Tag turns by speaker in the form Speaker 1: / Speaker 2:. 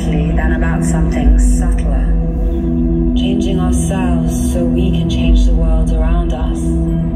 Speaker 1: directly than about something subtler. Changing ourselves so we can change the world around us.